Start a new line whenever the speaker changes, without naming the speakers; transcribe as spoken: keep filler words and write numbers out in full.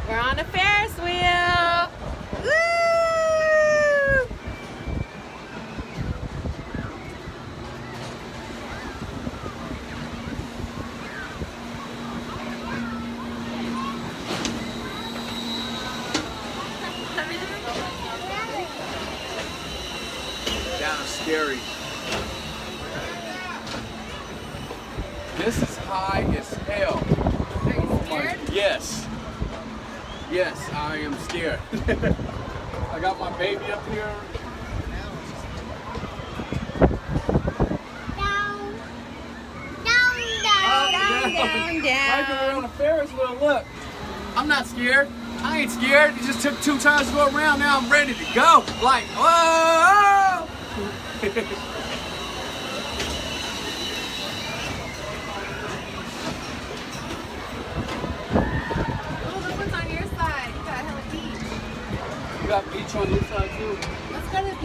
We're on a Ferris wheel. Woo!
Down scary. This is high as hell.
Are you
Oh
scared?
my, yes. Yes, I am scared. I got my baby up here.
Down. Down, down.
Down, down, down.
Like we're on a Ferris wheel, look. I'm not scared. I ain't scared. It just took two times to go around. Now I'm ready to go. Like, whoa!
Oh, look what's on your side. You got hella beach.
You got beach on your side too?
Let's go to the